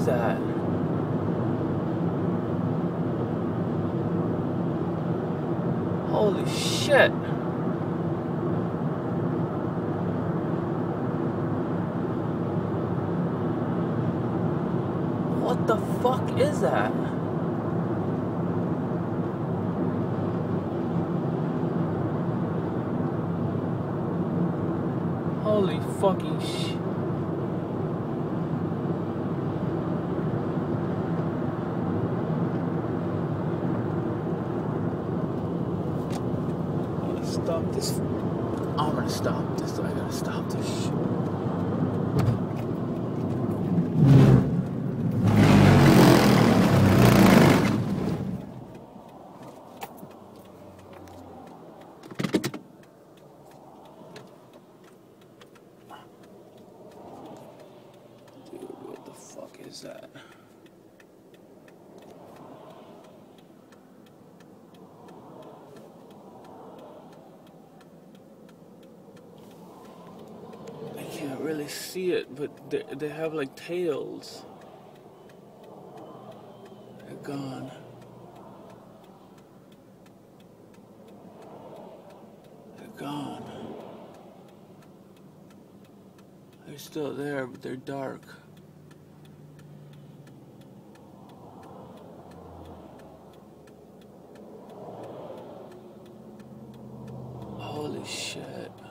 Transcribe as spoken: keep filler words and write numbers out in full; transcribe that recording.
that? Holy shit. What the fuck is that? Holy fucking sh... I'm gonna stop this. I'm gonna stop this. I gotta stop this shit. What the fuck is that? I can't really see it, but they, they have like tails. They're gone. They're gone. They're still there, but they're dark. Holy shit.